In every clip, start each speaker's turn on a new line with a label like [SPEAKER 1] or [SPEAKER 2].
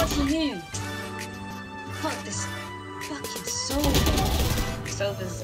[SPEAKER 1] What's new? Fuck this fucking Sova. Sova's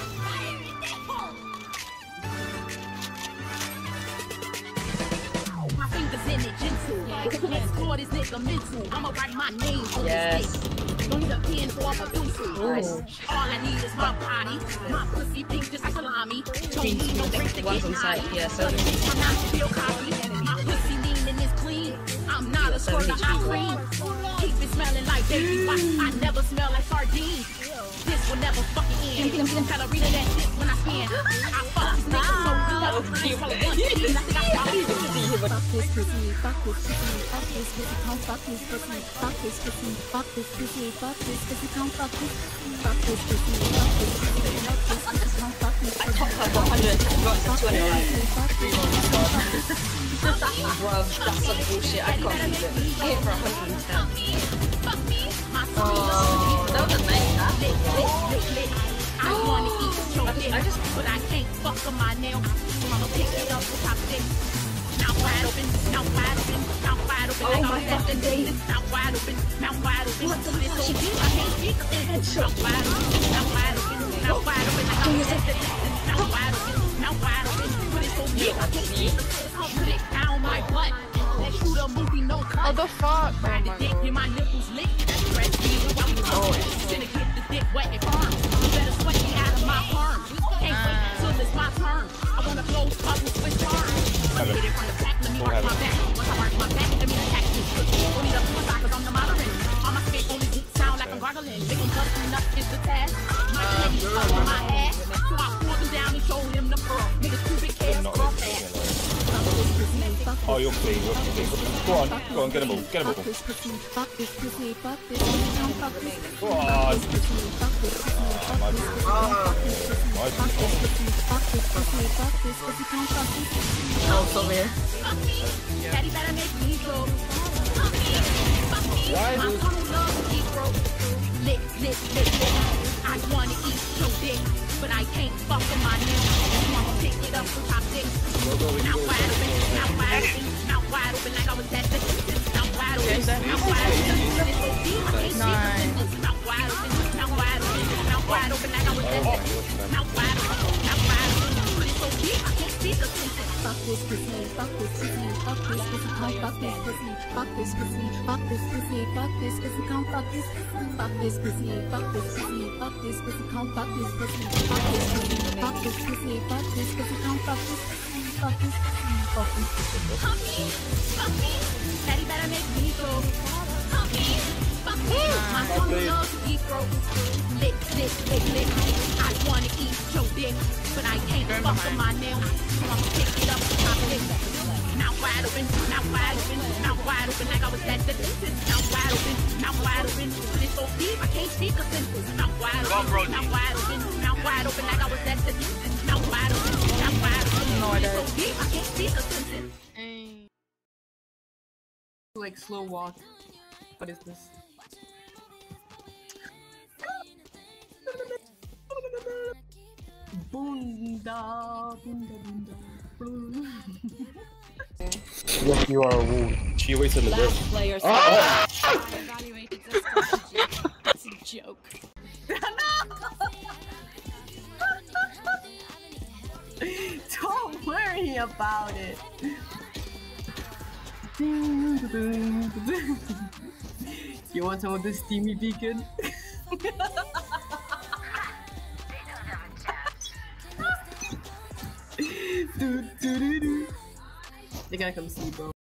[SPEAKER 2] My fingers in it, gentle. Next chord is nigga mental. I'ma write my name on
[SPEAKER 1] yes.
[SPEAKER 2] this stick. Don't need a pen or a pencil.
[SPEAKER 1] Nice.
[SPEAKER 2] All I need is my body. My pussy pink just like salami. Don't need no drinks to
[SPEAKER 1] One's
[SPEAKER 2] get
[SPEAKER 1] on site,
[SPEAKER 2] high.
[SPEAKER 1] yeah, so
[SPEAKER 2] I'm not feel copy. My pussy lean and it's clean. I'm not a squirter, I cream. Keep it smelling like baby wipes. I never smell like sardines. This will never fucking end. Tell her read that shit when I spin. I fuck this nigga so good. I think I got it.
[SPEAKER 3] Fuck this pussy, fuck this pussy, fuck this pussy, come fuck this pussy, fuck this pussy, fuck this pussy, fuck this pussy, come fuck this pussy, fuck this pussy, fuck this pussy, fuck this pussy, come fuck this pussy.
[SPEAKER 1] I topped like 100, got to 200 Bruv, that's some bullshit, I can't believe it. I hit for 110. Oh, that was a nice tap.
[SPEAKER 2] I wanna eat your dick, but I can't fuck on my nail. So I'ma pick it up with top dick. Now wide open, now wide open, now wide open.
[SPEAKER 1] Oh my fucking days.
[SPEAKER 2] Now wide open, now wide open.
[SPEAKER 1] What the fuck?
[SPEAKER 2] She do? I can't speak of it. Now wide open, now wide open, now wide open. Now wide open, now wide open. But it's so big, I can't speak of it. I'll put it down my butt. Let's shoot a movie, no cut.
[SPEAKER 4] Oh, the fuck?
[SPEAKER 2] Ride the dick, get my nipples licked. Fresh beef, while we talk. Finna get the dick wet and firm. You better sweat me out of my perm. Can't wait till it's my turn. I wanna blow up with switch arms. Let me get it from the back, let me work my back. Once I work my back, let me attack this. Don't need a suicide cause I'm the modern. All my spit only sound like I'm gargling. Make him bust enough is the task. My lady stuck on my ass. So I pull him down and show him the pearl. Niggas too big heads, rough ass.
[SPEAKER 5] Oh, you're clean, you're clean. Go on, get them all, get them all.
[SPEAKER 3] Fuck this pussy, fuck this pussy, come fuck this pussy.
[SPEAKER 5] Go on.
[SPEAKER 3] Fuck this pussy, fuck this pussy, fuck this pussy, fuck this pussy, fuck this pussy, fuck this pussy, fuck this pussy, come fuck this pussy.
[SPEAKER 1] Oh, so weird.
[SPEAKER 2] Daddy better make me go.
[SPEAKER 5] Why
[SPEAKER 2] My
[SPEAKER 5] is
[SPEAKER 2] tongue loves to eat broke. Lick, lick, lick, lick. I wanna eat your dick, but I can't fuck with my nigga. I'ma pick it up from top dick. Now wide open, now wide open, now wide open like I was at the now wide open, now wide open. It's so deep, I can't see the sentence. Now wide open, now wide open, now wide open like I was at the now wide open, now wide open. It's so deep, I can't see the sentence.
[SPEAKER 3] Fuck this pussy, fuck this pussy, fuck this pussy, come fuck this pussy, fuck this pussy, fuck this pussy, fuck this pussy, come fuck this pussy, fuck this pussy, fuck this pussy, fuck this pussy, come fuck this pussy, fuck this pussy, fuck this pussy, fuck this pussy, come fuck this pussy, fuck this pussy, fuck this pussy.
[SPEAKER 2] Fuck me, Daddy better make me go. Fuck me, my tongue loves to eat broke. Lick, lick, lick, lick. I wanna eat your dick, but I can't fuck with my nail. So I'ma pick it up from top dick. Now wide open, now wide open, now wide open like I was at the dentist. Now wide open, now wide open. But it's so deep, I can't speak a sentence. Now wide open, now wide open, now wide open like I was at the dentist. Now wide open, now wide open. But it's so deep, I can't speak a sentence.
[SPEAKER 4] Like slow walk. What is this? Bunda, bunda, bunda.
[SPEAKER 5] Yes, you are a wall. She wasted the
[SPEAKER 1] Last player.
[SPEAKER 2] Evaluated this strategy. It's a joke.
[SPEAKER 4] Don't worry about it. You want some of this steamy beacon? They gotta come see, bro.